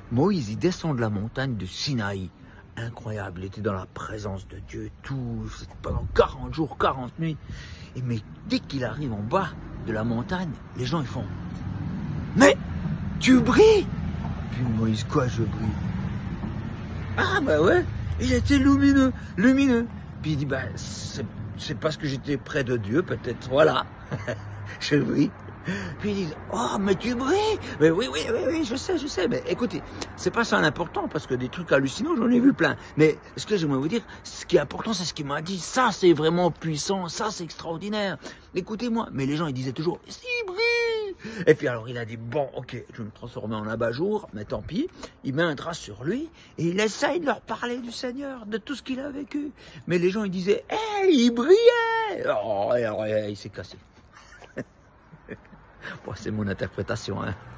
Moïse, il descend de la montagne de Sinaï. Incroyable, il était dans la présence de Dieu, tout, pendant 40 jours, 40 nuits. Et mais dès qu'il arrive en bas de la montagne, les gens ils font « Mais tu brilles !» Puis Moïse, quoi je brille? Ah bah ouais, il était lumineux, lumineux. Puis il dit, bah c'est parce que j'étais près de Dieu, peut-être, voilà. Je brille. Puis ils disent, oh, mais tu brilles. Mais oui, je sais. Mais écoutez, c'est pas ça l'important, parce que des trucs hallucinants, j'en ai vu plein. Mais ce que j'aimerais vous dire, ce qui est important, c'est ce qu'il m'a dit. Ça, c'est vraiment puissant. Ça, c'est extraordinaire. Écoutez-moi. Mais les gens, ils disaient toujours, si, brille. Et puis alors, il a dit, bon, ok, je vais me transformer en abat-jour, mais tant pis. Il met un drap sur lui, et il essaye de leur parler du Seigneur, de tout ce qu'il a vécu. Mais les gens, ils disaient, hé, il brillait. Oh, il s'est cassé. Bon, c'est mon interprétation, hein.